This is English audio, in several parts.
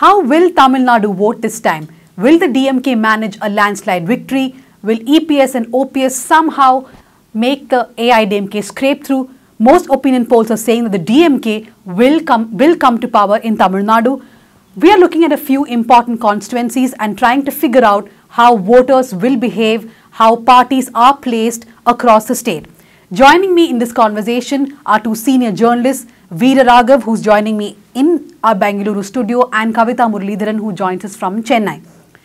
How will Tamil Nadu vote this time? Will the DMK manage a landslide victory? Will EPS and OPS somehow make the AIDMK scrape through? Most opinion polls are saying that the DMK will come to power in Tamil Nadu. We are looking at a few important constituencies and trying to figure out how voters will behave, how parties are placed across the state. Joining me in this conversation are two senior journalists, Veera Raghav, who's joining me in our Bengaluru studio, and Kavita Muralidharan, who joins us from Chennai.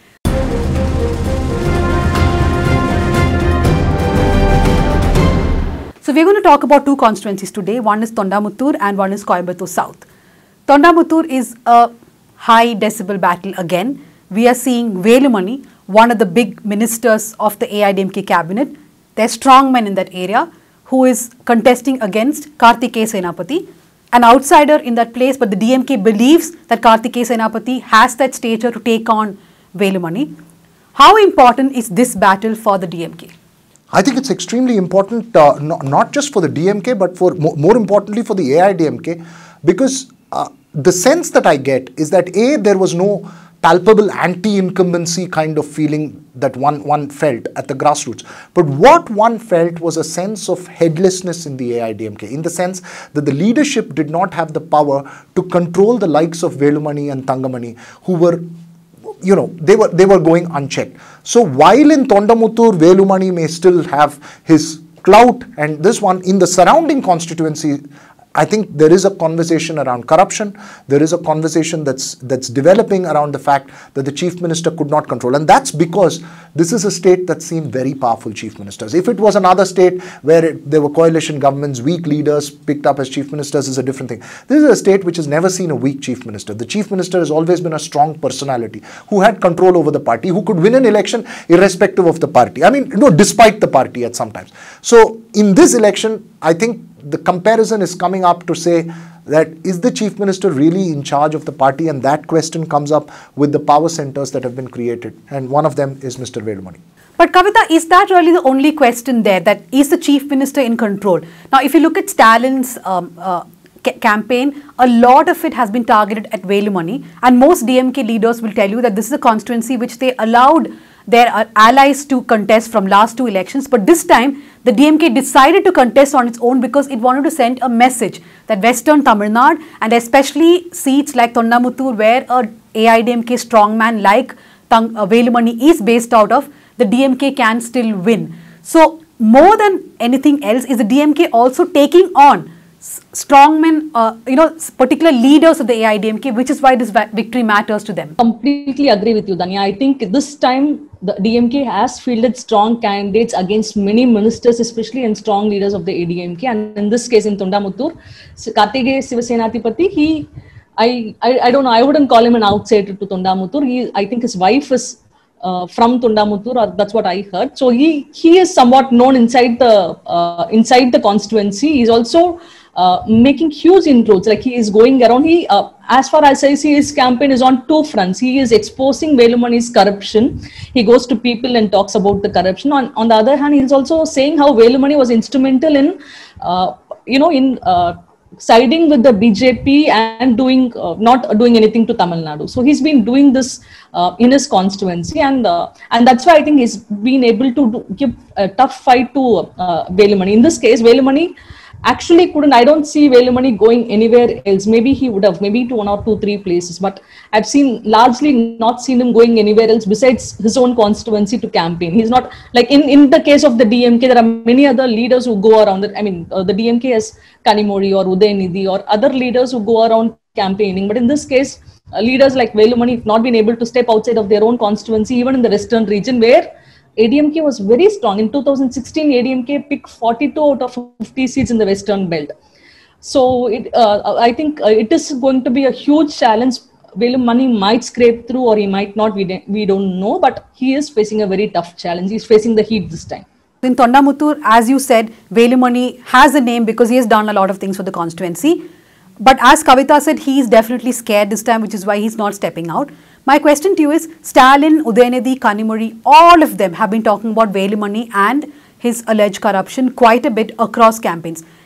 So we're going to talk about two constituencies today. One is Thondamuttur and one is Coimbatore South. Thondamuttur is a high decibel battle again. We are seeing Velumani, one of the big ministers of the AIDMK cabinet. There's strong men in that area who is contesting against Karthikeya Senapati, an outsider in that place, but the DMK believes that Karthikeya Senapati has that stature to take on Velumani. How important is this battle for the DMK? I think it's extremely important, not just for the DMK, but for more importantly for the AIDMK, because the sense that I get is that there was no palpable anti-incumbency kind of feeling that one felt at the grassroots. But what one felt was a sense of headlessness in the AIDMK, in the sense that the leadership did not have the power to control the likes of Velumani and Thangamani, who were, you know, they were going unchecked. So while in Thondamuttur, Velumani may still have his clout, and this one in the surrounding constituency, I think there is a conversation around corruption. There is a conversation that's developing around the fact that the chief minister could not control. And that's because this is a state that's seen very powerful chief ministers. If it was another state where there were coalition governments, weak leaders picked up as chief ministers is a different thing. This is a state which has never seen a weak chief minister. The chief minister has always been a strong personality who had control over the party, who could win an election irrespective of the party. I mean, despite the party at sometimes. So in this election, I think the comparison is coming up to say that is the chief minister really in charge of the party, and that question comes up with the power centers that have been created, and one of them is Mr. Velumani. But Kavita, is that really the only question there, that is the chief minister in control? Now, if you look at Stalin's campaign, a lot of it has been targeted at Velumani, and most DMK leaders will tell you that this is a constituency which they allowed their allies to contest from last two elections, but this time the DMK decided to contest on its own because it wanted to send a message that Western Tamil Nadu, and especially seats like Thondamuttur, where a AIDMK strongman like Velumani is based out of, the DMK can still win. So more than anything else, is the DMK also taking on strongmen, particular leaders of the AIDMK, which is why this victory matters to them? Completely agree with you, Danya. I think this time the DMK has fielded strong candidates against many ministers, especially and strong leaders of the AIDMK. And in this case, in Thondamuttur, Karthikeya Sivasenapati, I don't know, I wouldn't call him an outsider to Thondamuttur. I think his wife is from Thondamuttur, or that's what I heard. So he is somewhat known inside the constituency. He's also making huge inroads. Like, he is going around. As far as I see, his campaign is on two fronts. He is exposing Velumani's corruption. He goes to people and talks about the corruption. On the other hand, he is also saying how Velumani was instrumental in, siding with the BJP and not doing anything to Tamil Nadu. So he's been doing this in his constituency, and that's why I think he's been able to give a tough fight to Velumani. In this case, Velumani actually couldn't. I don't see Velumani going anywhere else. Maybe he would have, maybe to 1 or 2, 3 places, but I've largely not seen him going anywhere else besides his own constituency to campaign. He's not, like in the case of the DMK, there are many other leaders who go around it. I mean, the DMK has Kanimozhi or Udayanidhi or other leaders who go around campaigning. But in this case, leaders like Velumani have not been able to step outside of their own constituency, even in the western region where ADMK was very strong. In 2016, ADMK picked 42 out of 50 seats in the Western Belt. So I think it is going to be a huge challenge. Velumani might scrape through or he might not, we don't know, but he is facing a very tough challenge. He's facing the heat this time. In Thondamuttur, as you said, Velumani has a name because he has done a lot of things for the constituency. But as Kavita said, he is definitely scared this time, which is why he's not stepping out. My question to you is, Stalin, Udayanidhi, Kanimozhi, all of them have been talking about Velumani and his alleged corruption quite a bit across campaigns.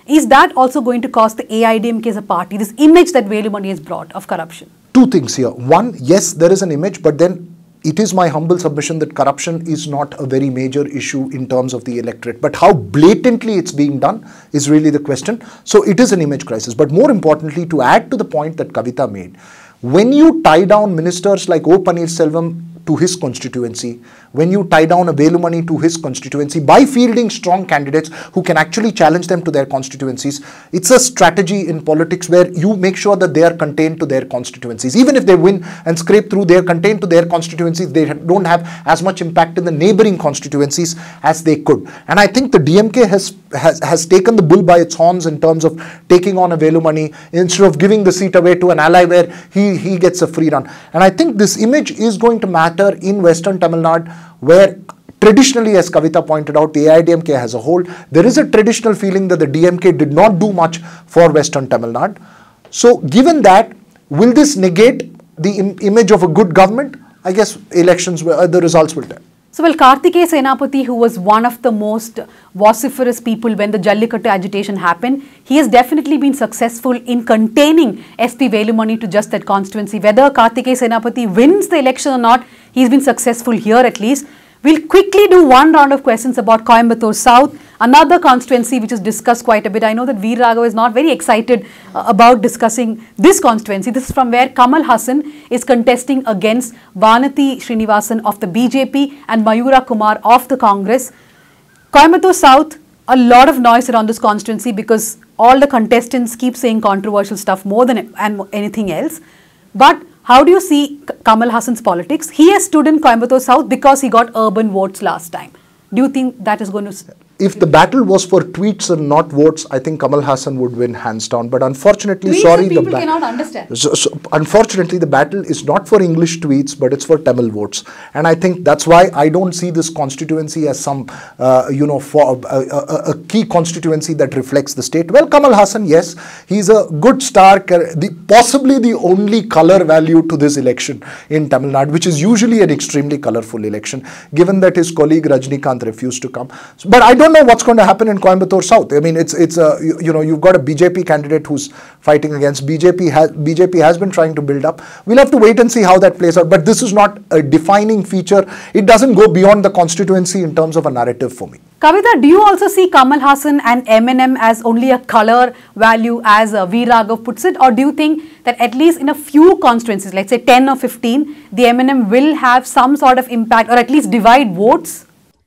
Is that also going to cost the AIDMK as a party, this image that Velumani has brought of corruption? Two things here. One, yes, there is an image, but then it is my humble submission that corruption is not a very major issue in terms of the electorate. But how blatantly it's being done is really the question. So it is an image crisis. But more importantly, to add to the point that Kavita made, when you tie down ministers like O. Pannirselvam to his constituency, when you tie down a Velumani to his constituency by fielding strong candidates who can actually challenge them to their constituencies, it's a strategy in politics where you make sure that they are contained to their constituencies. Even if they win and scrape through, they are contained to their constituencies. They don't have as much impact in the neighboring constituencies as they could. And I think the DMK has taken the bull by its horns in terms of taking on a Velumani instead of giving the seat away to an ally where he gets a free run. And I think this image is going to matter in Western Tamil Nadu, where traditionally, as Kavita pointed out, the AIDMK as a whole, there is a traditional feeling that the DMK did not do much for Western Tamil Nadu. So given that, will this negate the image of a good government? I guess elections, the results will tell. So, well, Karthikeya Senapati, who was one of the most vociferous people when the Jallikattu agitation happened, he has definitely been successful in containing SP Velumani to just that constituency. Whether Karthikeya Senapati wins the election or not, he's been successful here at least. We'll quickly do one round of questions about Coimbatore South, another constituency which is discussed quite a bit. I know that Veer Raghav is not very excited about discussing this constituency. This is from where Kamal Haasan is contesting against Vanati Srinivasan of the BJP and Mayura Kumar of the Congress. Coimbatore South, a lot of noise around this constituency because all the contestants keep saying controversial stuff more than anything else. But how do you see Kamal Haasan's politics? He has stood in Coimbatore South because he got urban votes last time. Do you think that is going to... If the battle was for tweets and not votes, I think Kamal Haasan would win hands down. But unfortunately, tweets people cannot understand. So unfortunately, the battle is not for English tweets, but it's for Tamil votes. And I think that's why I don't see this constituency as some, for a key constituency that reflects the state. Well, Kamal Haasan, yes, he's a good star, possibly the only color value to this election in Tamil Nadu, which is usually an extremely colorful election, given that his colleague Rajnikant refused to come. But I don't know what's going to happen in Coimbatore South. I mean, you've got a BJP candidate who's fighting against BJP has been trying to build up. We'll have to wait and see how that plays out. But this is not a defining feature. It doesn't go beyond the constituency in terms of a narrative for me. Kavita, do you also see Kamal Haasan and MNM as only a color value, as Veer Raghav puts it, or do you think that at least in a few constituencies, let's say 10 or 15, the MNM will have some sort of impact or at least divide votes?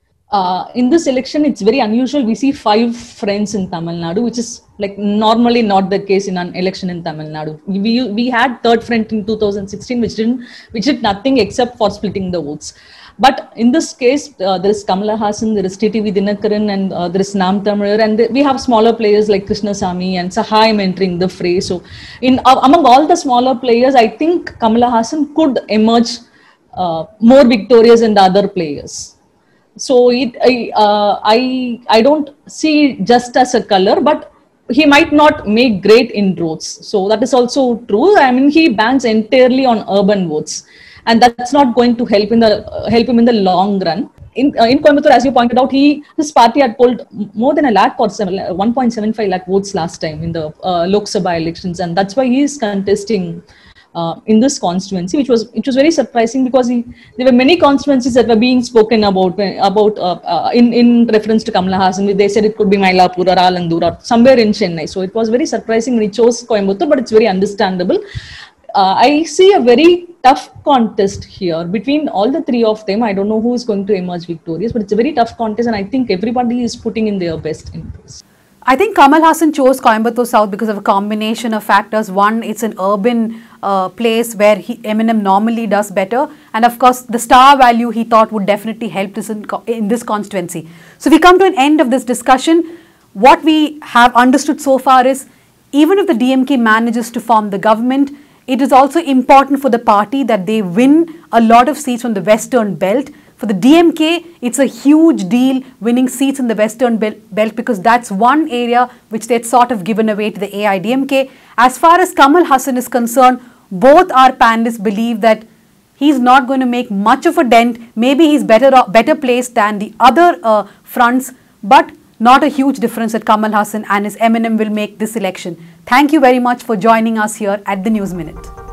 In this election, it's very unusual. We see 5 friends in Tamil Nadu, which is like normally not the case in an election in Tamil Nadu. We had third friend in 2016, which did nothing except for splitting the votes. But in this case, there is Kamala Haasan, there is TTV Dinakaran, and there is Nam Tamir, and we have smaller players like Krishnasamy and Sahaim entering the fray. So, among all the smaller players, I think Kamala Haasan could emerge more victorious than the other players. So I don't see it just as a color, but he might not make great inroads. So that is also true. I mean, he banks entirely on urban votes, and that's not going to help him in the long run. In Coimbatore, as you pointed out, his party had polled more than 1.75 lakh votes last time in the Lok Sabha elections, and that's why he is contesting in this constituency, which was very surprising because there were many constituencies that were being spoken about in reference to Kamala Haasan. They said it could be Mylapore or Alandur or somewhere in Chennai. So it was very surprising when he chose Coimbatore, but it's very understandable. I see a very tough contest here between all the 3 of them. I don't know who is going to emerge victorious, but it's a very tough contest, and I think everybody is putting in their best in this. I think Kamal Haasan chose Coimbatore South because of a combination of factors. One, it's an urban place where MNM normally does better, and of course the star value he thought would definitely help this in this constituency. So we come to an end of this discussion. What we have understood so far is, even if the DMK manages to form the government, it is also important for the party that they win a lot of seats from the Western Belt. For the DMK, it's a huge deal winning seats in the Western Belt because that's one area which they'd sort of given away to the AIDMK. As far as Kamal Haasan is concerned, both our panelists believe that he's not going to make much of a dent. Maybe he's better placed than the other fronts, but not a huge difference that Kamal Haasan and his M&M will make this election. Thank you very much for joining us here at the News Minute.